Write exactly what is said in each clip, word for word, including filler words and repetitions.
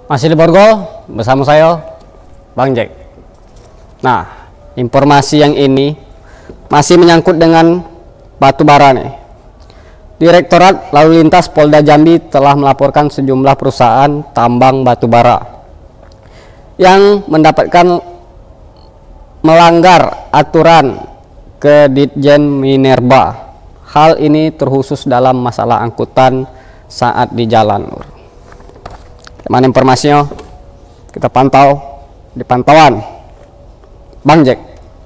Masih di Borgol bersama saya Bang Jack. Nah, informasi yang ini masih menyangkut dengan batu bara nih. Direktorat Lalu Lintas Polda Jambi telah melaporkan sejumlah perusahaan tambang batu bara yang mendapatkan melanggar aturan ke Ditjen Minerba. Hal ini terkhusus dalam masalah angkutan saat di jalan. Mana informasinya? Kita pantau di pantauan Bang Jack.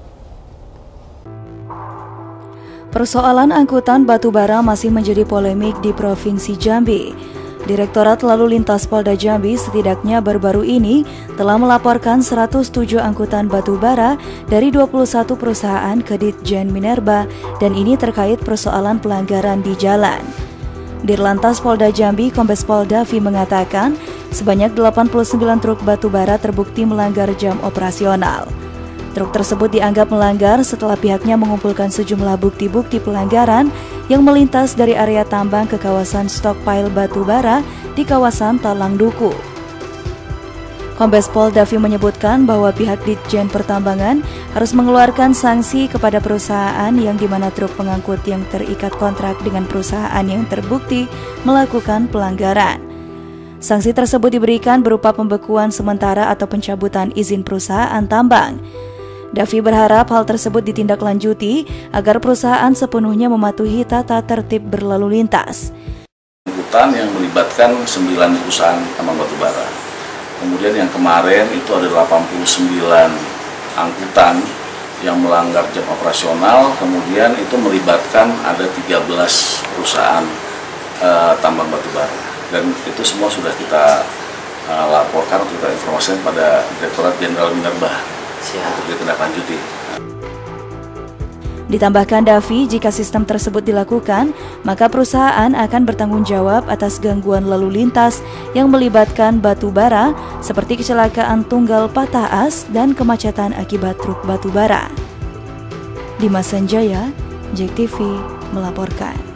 Persoalan angkutan batubara masih menjadi polemik di Provinsi Jambi. Direktorat Lalu Lintas Polda Jambi setidaknya baru-baru ini telah melaporkan seratus tujuh angkutan batubara dari dua puluh satu perusahaan ke Ditjen Minerba, dan ini terkait persoalan pelanggaran di jalan. Dirlantas Polda Jambi Kombes Pol Davi mengatakan sebanyak delapan puluh sembilan truk batubara terbukti melanggar jam operasional. Truk tersebut dianggap melanggar setelah pihaknya mengumpulkan sejumlah bukti-bukti pelanggaran yang melintas dari area tambang ke kawasan stockpile batubara di kawasan Talang Duku. Kombes Pol Davi menyebutkan bahwa pihak Ditjen Pertambangan harus mengeluarkan sanksi kepada perusahaan yang dimana truk pengangkut yang terikat kontrak dengan perusahaan yang terbukti melakukan pelanggaran. Sanksi tersebut diberikan berupa pembekuan sementara atau pencabutan izin perusahaan tambang. Davi berharap hal tersebut ditindaklanjuti agar perusahaan sepenuhnya mematuhi tata tertib berlalu lintas. Angkutan yang melibatkan sembilan perusahaan tambang batubara. Kemudian yang kemarin itu ada delapan puluh sembilan angkutan yang melanggar jam operasional, kemudian itu melibatkan ada tiga belas perusahaan uh, tambang batubara. Dan itu semua sudah kita uh, laporkan, kita informasikan pada Direktorat Jenderal Minerba untuk ditindaklanjuti. Ditambahkan Davi, jika sistem tersebut dilakukan, maka perusahaan akan bertanggung jawab atas gangguan lalu lintas yang melibatkan batu bara, seperti kecelakaan tunggal patah as dan kemacetan akibat truk batu bara. Dimas Sanjaya, Jack T V melaporkan.